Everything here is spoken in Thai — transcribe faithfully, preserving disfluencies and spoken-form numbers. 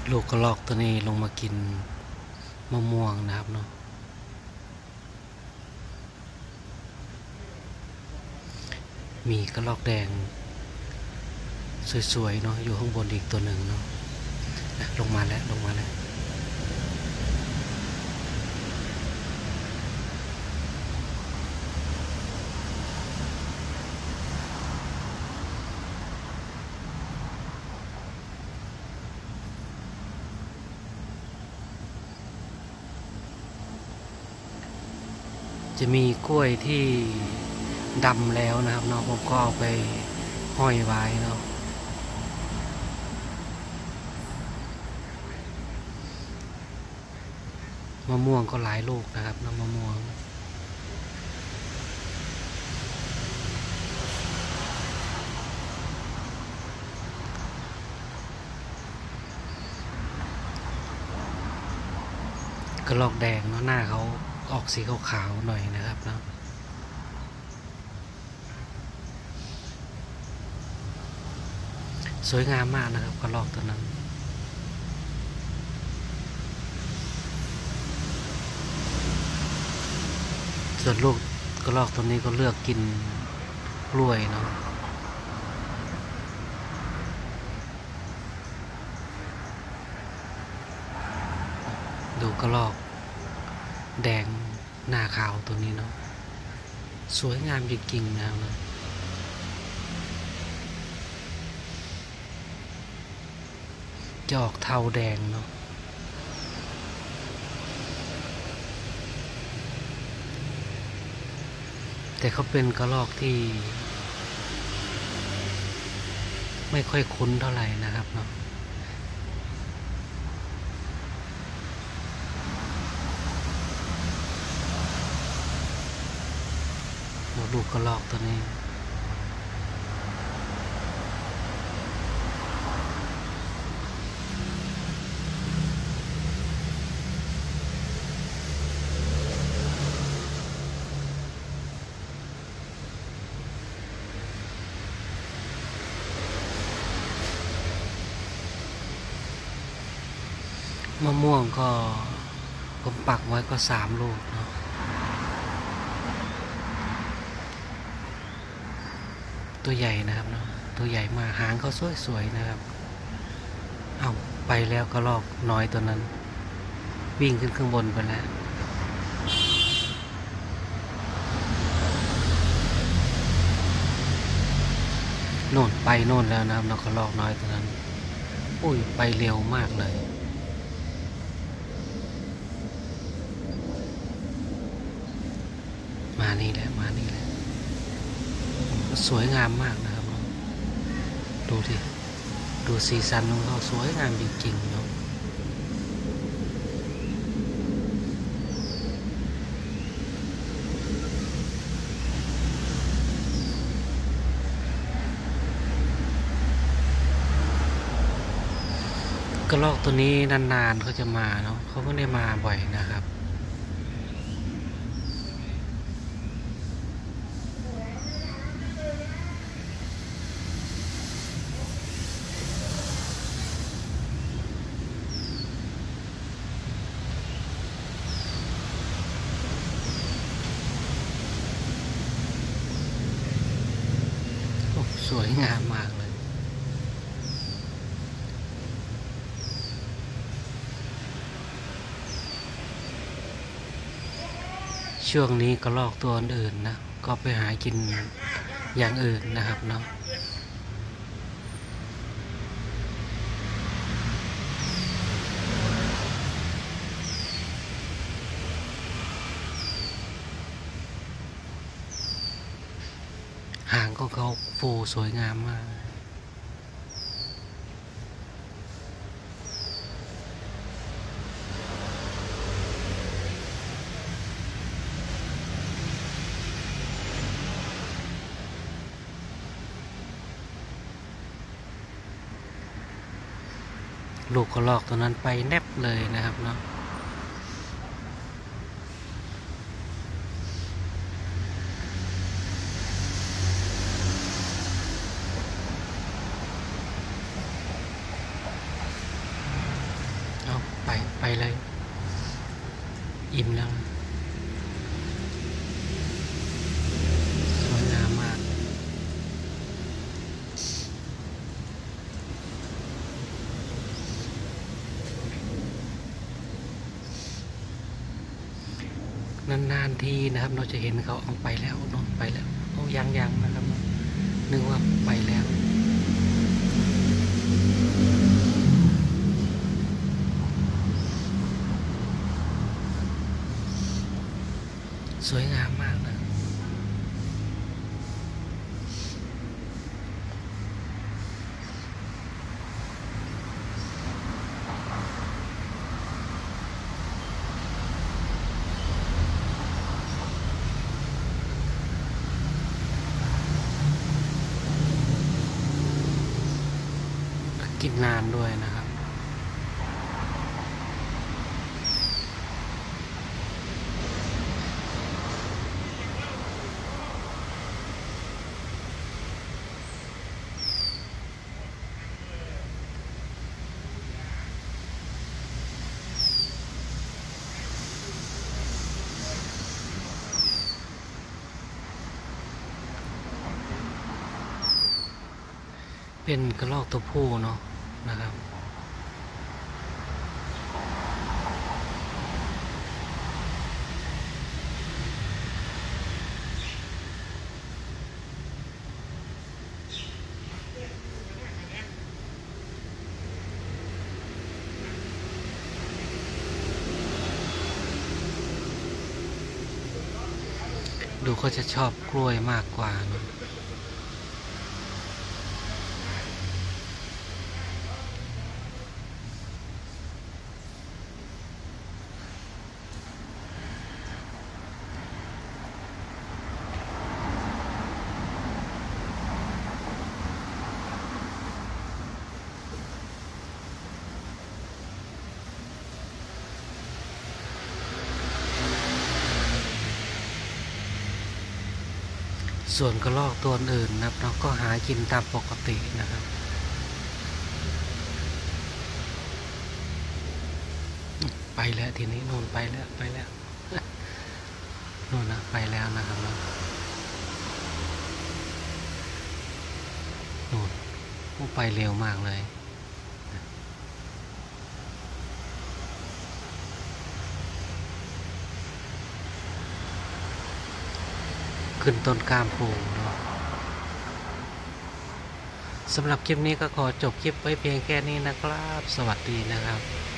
ลูกกระรอกตัวนี้ลงมากินมะม่วงนะครับเนาะมีกระรอกแดงสวยๆเนาะอยู่ข้างบนอีกตัวหนึ่งเนาะลงมาแล้วลงมาแล้วจะมีกล้วยที่ดำแล้วนะครับเนาะผมก็เอาไปห้อยไว้เนาะมะม่วงก็หลายลูกนะครับน้ำมะม่วงกระรอกแดงเนาะหน้าเขาออกสีขาวๆหน่อยนะครับเนาะสวยงามมากนะครับกระรอกตัวนั้นส่วนลูกกระรอกตัวนี้ก็เลือกกินกล้วยเนาะดูกระรอกแดงหน้าขาวตัวนี้เนาะสวยงามจริงๆนะครับจะออกเทาแดงเนาะแต่เขาเป็นกระรอกที่ไม่ค่อยคุ้นเท่าไหร่นะครับเนาะดูกระรอกตัวนี้มะม่วงก็ผมปักไว้ก็สามลูกเนาะตัวใหญ่นะครับเนาะตัวใหญ่มากหางเขาสวยๆนะครับเอาไปแล้วกระรอกน้อยตัวนั้นวิ่งขึ้นข้างบนไปแล้วโน่นไปโน่นแล้วนะครับเรากระรอกน้อยตัวนั้นอุ้ยไปเร็วมากเลยมานี่แหละมานี่แหละสวยงามมากนะครับดูดิดูสีสันของเขาสวยงามจริงๆเนาะกระรอกตัวนี้นานๆเขาจะมาเนาะเขาไม่ได้มาบ่อยนะครับสวยงามมากเลยช่วงนี้กระรอกตัวอื่นนะก็ไปหากินอย่างอื่นนะครับเนาะหางของเขาฟูสวยงามมากลูกกระรอกตัวนั้นไปแนบเลยนะครับเนาะไปเลยอิ่มแล้วสวยงามมากนานๆทีนะครับเราจะเห็นเขาเอาไปแล้วนอนไปแล้วโอ้ยังยังนะครับนึกว่าไปแล้วสวยงามมากนะกินนานด้วยนะครับเป็นกระรอกตัวผู้เนาะนะครับดูเขาจะชอบกล้วยมากกว่าเนาะส่วนกระรอกตัวอื่นนะครับเราก็หากินตามปกตินะครับไปแล้วทีนี้นู่นไปแล้วไปแล้วนู่นนะไปแล้วนะครับนู่นนู่นไปเร็วมากเลยขึ้นต้นกล้ามปูเนาะสำหรับคลิปนี้ก็ขอจบคลิปไว้เพียงแค่นี้นะครับสวัสดีนะครับ